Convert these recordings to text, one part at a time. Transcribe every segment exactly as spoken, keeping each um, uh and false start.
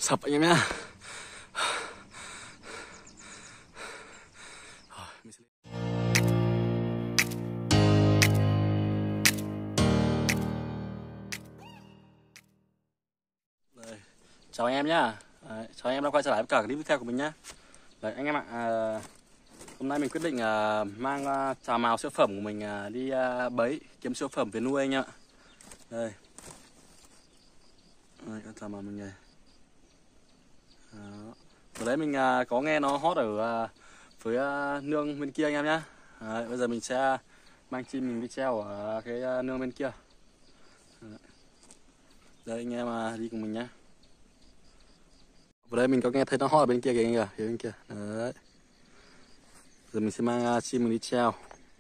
Sập anh em nhá. Đây, chào anh em nhá. Đấy, chào anh em đã quay trở lại với cả clip tiếp theo của mình nhá. Đấy, anh em ạ, à, hôm nay mình quyết định à, mang à, trà mào siêu phẩm của mình à, đi à, bẫy kiếm siêu phẩm về nuôi anh ạ. Đây, đây con trà mào mình này. Đó. Vừa đấy mình à, có nghe nó hót ở à, với à, nương bên kia anh em nhá. Đấy, bây giờ mình sẽ mang chim mình đi treo ở cái à, nương bên kia. Đấy. Đây anh em à, đi cùng mình nhá. Vừa đây mình có nghe thấy nó hót ở bên kia kìa anh kìa, phía bên kia. Đấy. Giờ mình sẽ mang uh, chim mình đi treo.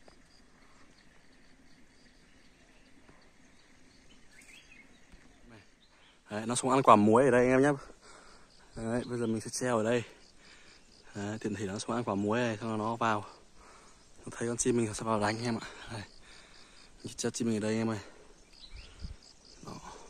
Đấy, nó xuống ăn quả muối ở đây anh em nhé. Đấy, bây giờ mình sẽ treo ở đây. Đấy, tiện thể nó xuống ăn quả muối này, xong rồi nó vào. Nó thấy con chim mình sẽ vào đánh anh em ạ. Đây. Mình treo chim mình ở đây anh em ơi. Đó.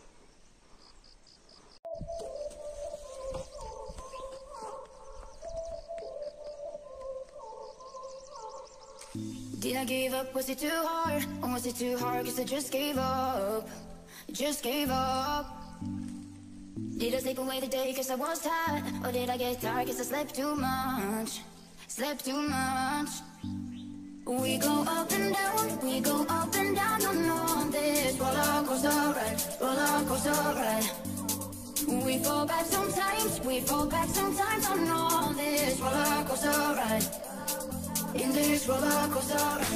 Did I give up? Was it too hard? Or was it too hard? Cause I just gave up. Just gave up. Did I sleep away the day cause I was tired? Or did I get tired cause I slept too much? Slept too much. We go up and down, we go up and down on, on this roller coaster ride, roller coaster ride. We fall back sometimes, we fall back sometimes on, on this roller coaster ride. In this roller coaster ride.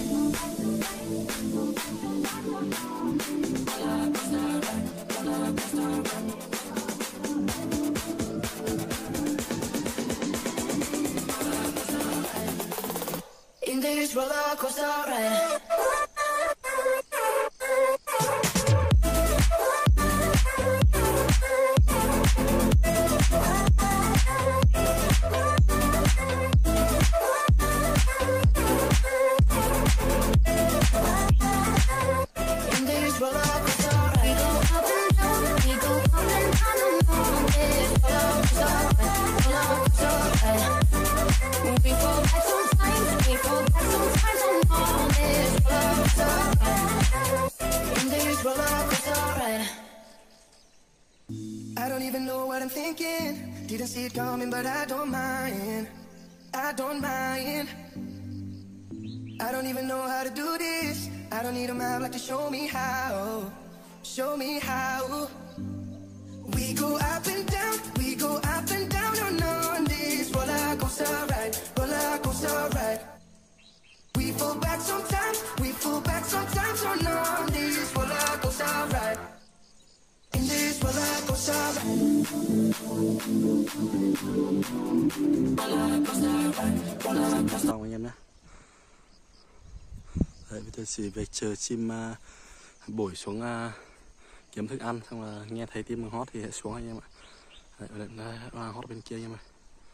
Roller coaster ride, roller coaster ride. In this roller coaster ride. I don't even know what I'm thinking. Didn't see it coming, but I don't mind. I don't mind. I don't even know how to do this. I don't need a map like to show me how. Show me how. We go up and down, we go up and down on, on this roller coaster ride, roller coaster ride. We fall back sometimes, we fall back sometimes on, on this roller coaster ride. In this roller coaster ride. Roller coaster ride, roller coaster. Xong anh em nhé. Đấy, bây giờ chỉ về chờ chim uh, bổi xuống uh, kiếm thức ăn, xong là nghe thấy tim hót thì sẽ xuống anh em ạ. Đấy, đấy, đấy hót bên kia anh em ơi.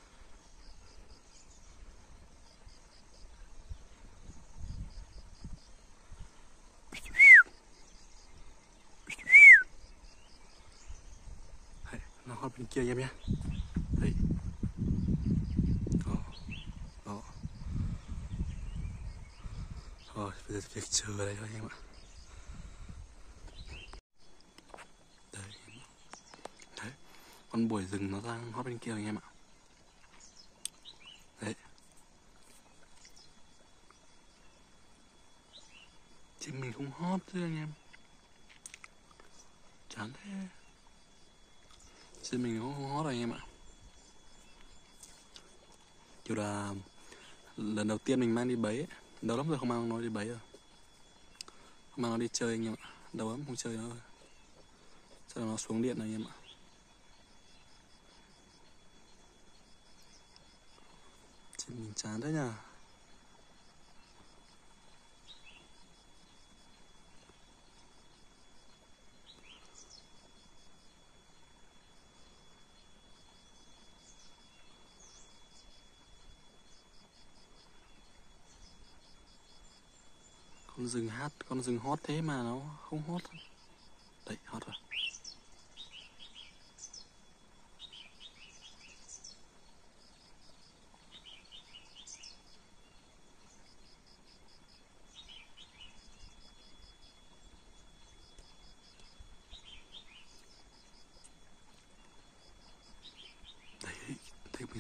Đấy, nó hót bên kia anh em nhé. Đấy. Đó. Đó. Rồi, bây giờ việc chờ ở đây thôi anh em ạ. Đấy. Đấy. Con bổi rừng nó đang hót bên kia anh em ạ. Đấy. Chim mình không hót chứ anh em. Chán thế. Chim mình không hót rồi anh em ạ. Kiểu là lần đầu tiên mình mang đi bẫy ấy. Lâu lắm rồi không mang nó đi bẫy rồi. Không mang nó đi chơi anh em ạ. Lâu lắm không chơi nó rồi. Chắc là nó xuống điện rồi anh em ạ. Chim mình chán thế nhờ. Con rừng hát, con rừng hót thế mà nó không hót. Đấy, hót rồi.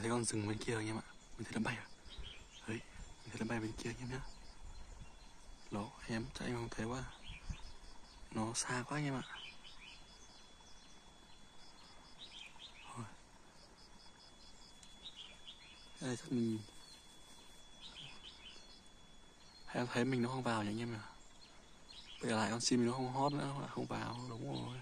thấy con rừng bên kia anh em ạ. Mình thấy nó bay à? Đấy, mình thấy nó bay bên kia anh em nhá. Lỗ, em chạy em không thấy quá. Nó xa quá anh em ạ. Thôi. Cái này chắc mình... Hay em thấy mình nó không vào nhỉ anh em nhỉ? Bây giờ lại con chim nó không hót nữa, nó lại không vào, đúng rồi.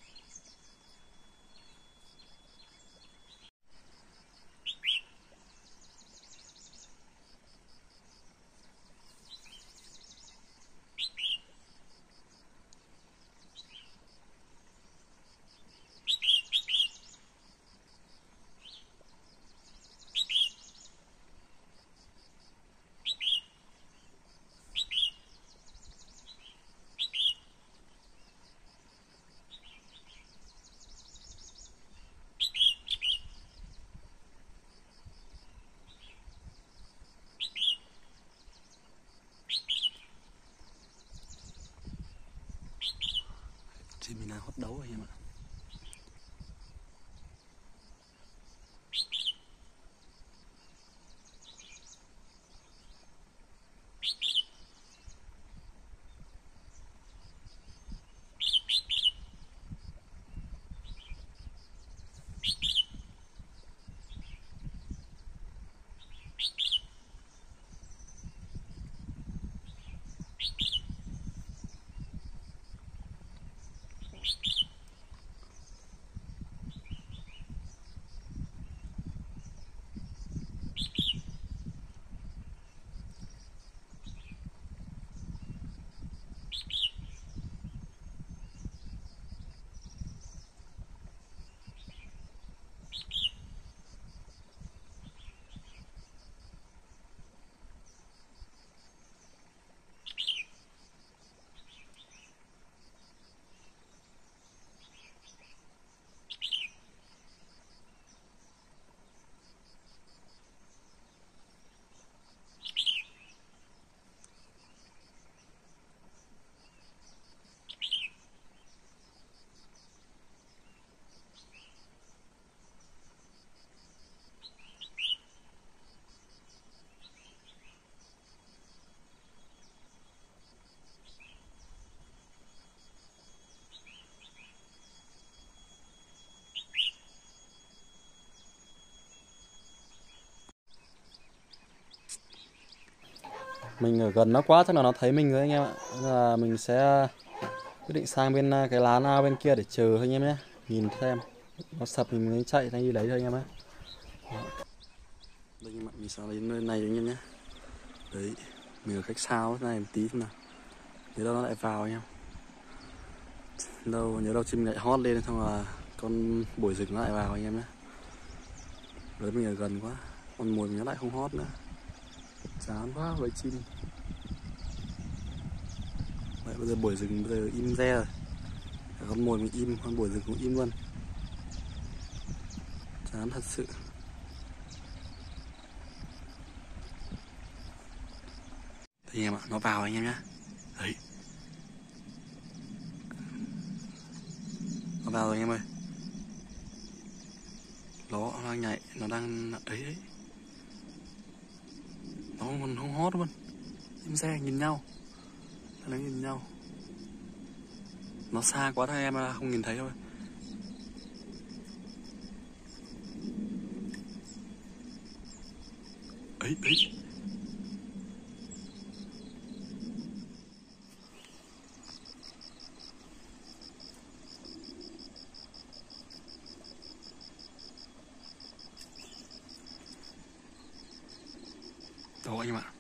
Chim mình đang hót đấu anh em ạ. Mình ở gần nó quá chắc là nó thấy mình rồi anh em ạ. Nên là mình sẽ quyết định sang bên cái lán ao bên kia để chờ thôi anh em nhé. Nhìn xem nó sập mình mới chạy đi lấy thôi anh em nhé. Đây anh em ạ, mình sang đến nơi này anh em nhé. Đấy, mình ở cách sao này một tí xem nào. Nhớ đâu nó lại vào anh em. Đâu nhớ đâu chim lại hót lên xong là con bổi rừng nó lại vào anh em nhé. Đấy mình ở gần quá, con mồi mình nó lại không hót nữa. Chán quá với chim. Vậy bây giờ bổi rừng bây giờ im re rồi. Con mồi mình im, con bổi rừng cũng im luôn. Chán thật sự. Đây anh em ạ, nó vào anh em nhá. Đấy. Nó vào rồi anh em ơi. Nó đang nhảy, nó đang ấy đấy. Nó còn không hót luôn. Im re nhìn nhau. Nó nhìn nhau. Nó xa quá thôi em là không nhìn thấy thôi. Ấy ấy. Đó anh em ạ.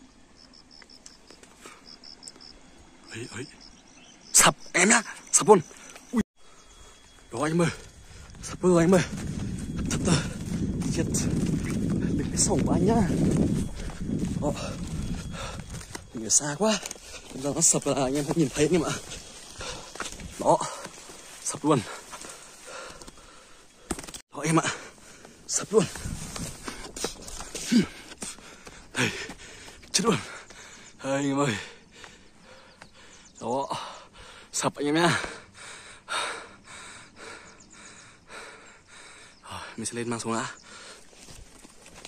Ấy ấy. Sập em nhá, sập luôn. Ui. Đó anh em ơi. Sập rồi anh em ơi. Thật rồi. Chết. Đừng cái sổng của anh nhá. Đó. Mình ở xa quá. Bây giờ nó sập là anh em không nhìn thấy anh em ạ. Đó. Sập luôn. Đó em ạ. Sập luôn. Đây. Chết luôn. Đây anh em ơi. Đó. Sập anh em nhá. Mình sẽ lên mang xuống đã.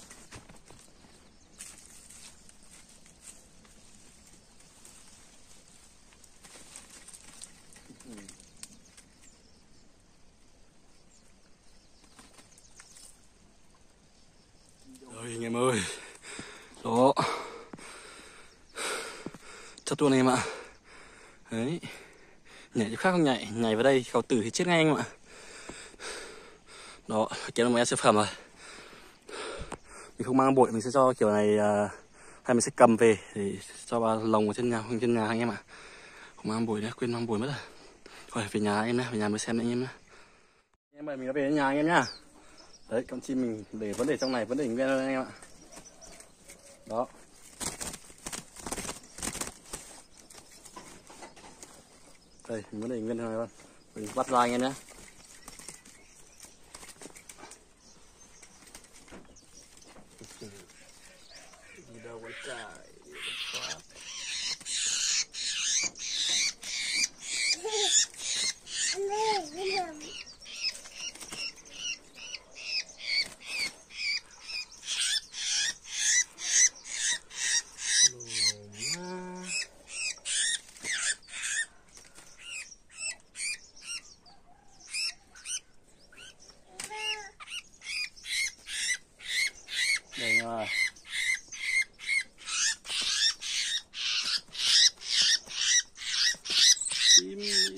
em ơi. Đó. Chất luôn em ạ. Đấy. Nhảy chỗ khác không nhảy, nhảy vào đây khẩu tử thì chết ngay anh ạ. Đó, kiếm được một em siêu phẩm rồi. Mình không mang bội, mình sẽ cho kiểu này uh, hay mình sẽ cầm về để cho vào lồng ở trên nhà, trên nhà anh em ạ. Không mang bội nữa, quên mang bội mất rồi. Thôi về nhà em nhé, về nhà mới xem anh em nhé. Em ơi, mình đã về đến nhà anh em nhá. Đấy, con chim mình để vẫn để trong này, vẫn để nguyên anh em ạ. Đó. Đây, mình vẫn để nguyên này luôn. Mình bắt ra anh em nhé. Đi đâu vậy trời. Đây rồi. Chim.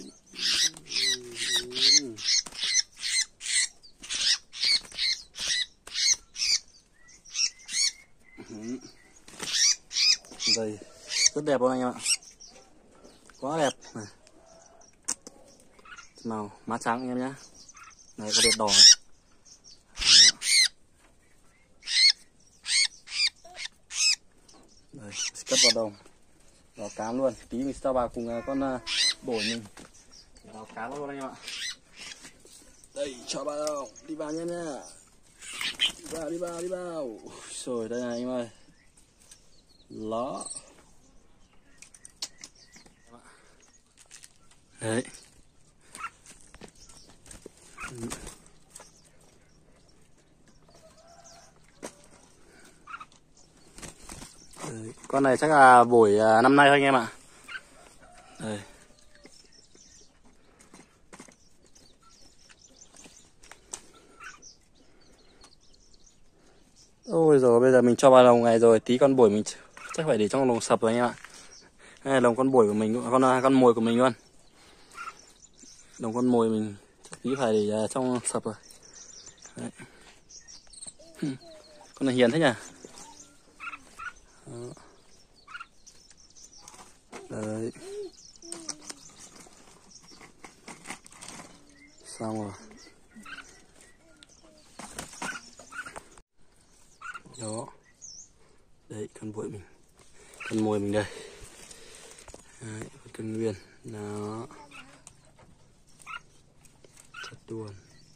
Đây, rất đẹp luôn anh em ạ. Quá đẹp này. Màu má trắng anh em nhé. Này có vệt đỏ này. Đây, cất vào đồng. Vào cám luôn. Tí mình sẽ cho vào cùng con bổi mình. Vào cám luôn anh em ạ. Đây, cho vào. Đi vào nhé nha. Đi vào, đi vào, đi vào. Rồi, đây này anh em ơi. Đó. Đấy. Đấy. Con này chắc là buổi năm nay thôi anh em ạ. Đây. Ôi rồi bây giờ mình cho vào lồng này rồi, tí con bổi mình chắc phải để trong lồng sập rồi anh em ạ. Đây là lồng con bổi của mình, con con mồi của mình luôn. Lồng con mồi mình chắc tí phải để trong sập rồi. Đấy. Con này hiền thế nhỉ. Đó. Đấy. Xong rồi. Đó. Đấy, con bội mình. Con mồi mình đây. Đấy, con cân nguyên. Đó. Thật luôn.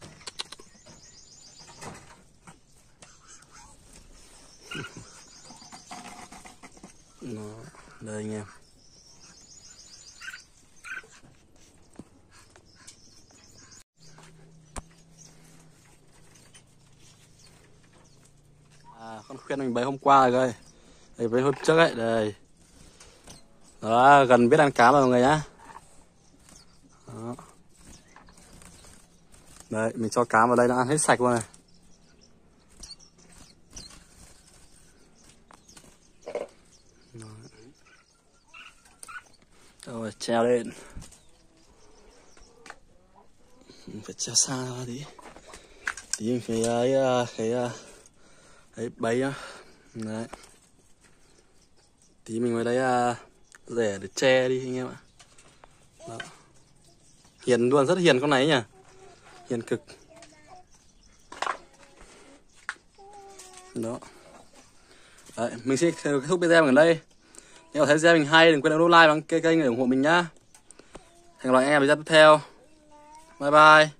Đó. Đây anh em. À, con khuyên mình bấy hôm qua rồi coi. Đây, bấy hôm trước ấy, đây. Đó, gần biết ăn cá rồi mọi người nhá. Đó. Đấy, mình cho cá vào đây nó ăn hết sạch luôn này. Rồi, treo lên. Mình phải treo xa ra tí. Tí mình phải ấy, cái ấy bấy á. Đấy. Tí mình vào đây rẻ để che đi anh em ạ. Đó. Hiền luôn, rất hiền con này nhỉ. Hiền cực. Đó. Đấy, mình sẽ kết thúc video ở đây. Nếu thấy video mình hay đừng quên ấn like bằng kênh để ủng hộ mình nhá. Hẹn gặp lại anh em ở video tiếp theo. Bye bye.